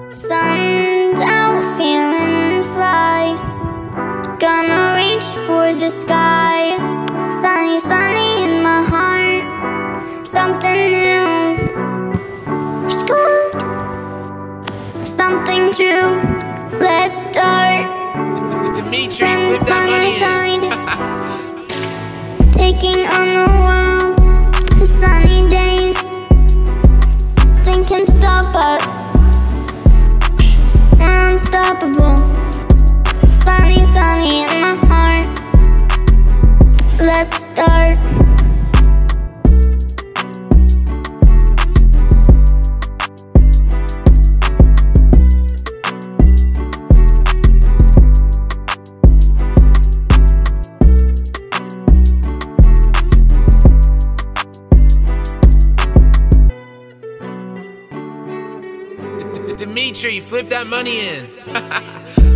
Sun's out, feeling fly. Gonna reach for the sky. Sunny, sunny in my heart. Something new. Something true. Let's start. Dimitri, flip that money in. Taking on the world. Sunny days. Nothing can stop us. Unstoppable. Sunny, sunny in my heart. Let's start. Dimitri, flip that money in.